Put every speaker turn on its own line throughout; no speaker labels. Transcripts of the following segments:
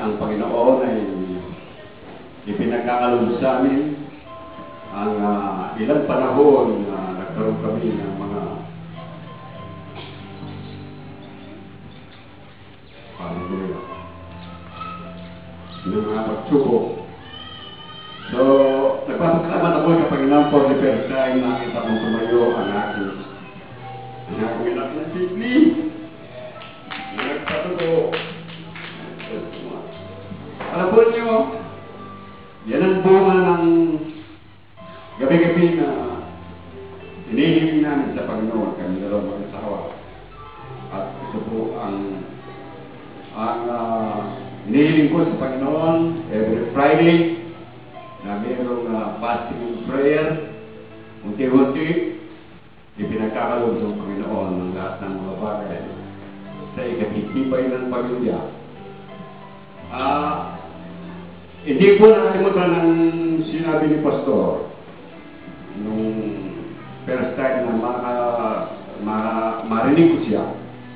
ang Panginoon ay ipinagkakaloob sa amin ang ilang panahon na nagkaroon kami ng mga pagsubok. So, nagpapasalamat ako sa Panginoon for the first time nakita kong tumayo ang aking anak na Sidney. Nagpatuto. Alam po niyo, yan ang bunga ng gabi-gabi na hinihiling namin sa Panginoon, kami dalawang mag-asawa. At ito po ang hinihiling ko sa Panginoon every Friday na mayroong fasting and prayer. Unti-unti, ipinagkakaloob sa Panginoon ng lahat ng mga bagay sa ikatitibay ng pamilya. Hindi po nakalimutan ng sinabi ni Pastor nung first time na marinig ko siya.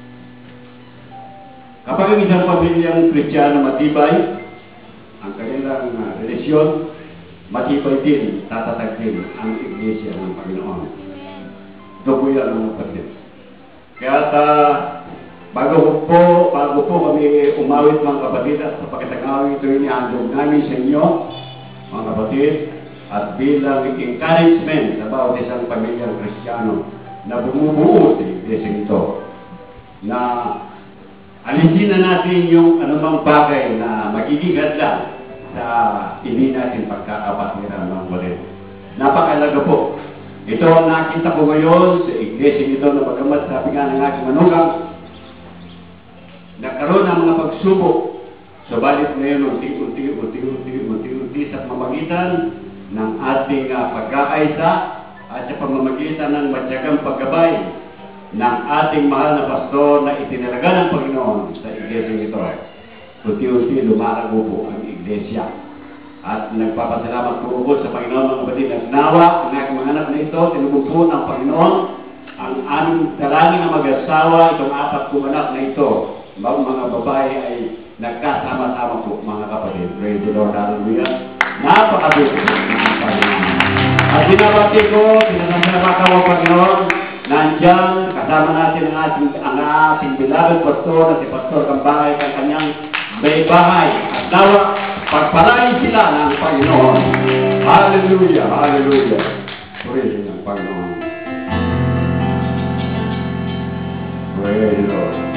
Kapag ang isang pamilyang Kristiyano matibay, ang kanilang relasyon, matibay din, tatatag din ang Iglesia ng Panginoon. Ito po yan ang kapatid. Kaya bago po kami umawit mga kapatid at sa pakitang-awit ito inihandog namin sa inyo, mga kapatid, at bilang encouragement sa bawat isang pamilyang Kristiyano na bumubuo sa Iglesia ito, na alisin na natin yung anumang bagay na magiging hadlang sa hindi natin pagkakapatiran ng ulit. Napakalaga po. Ito ang nakita ko ngayon sa Iglesia ito na bagamat sabi nga ng aking manugang, nagkaroon ng mga pagsubok. Subalit ngayon, unti-unti sa pamamagitan ng ating pagkakaisa at sa pamamagitan ng matyagang paggabay ng ating mahal na pastor na itinalaga ng Panginoon sa Iglesia ito. Unti-unti lumalago po ang Iglesia. At nagpapasalamat po ako sa Panginoon mga kapatid. Nagnawa ang aking mga anak na ito, tinubog po ng Panginoon ang aming dalangin na mag-asawa, itong 4 kong anak na ito. Mga babae ay nagkasama-sama po mga kapatid. Praise the Lord, hallelujah. Napakabuti ng Panginoon. At binabati ko, pinanasalamat ko ang Panginoon. Nandiyan, kasama natin ang ating beloved pastor na si Pastor Kambangay kang kanyang bahay. At nawa, pagpalain sila ng Panginoon. Hallelujah, hallelujah. Praise ng Panginoon. Praise the Lord.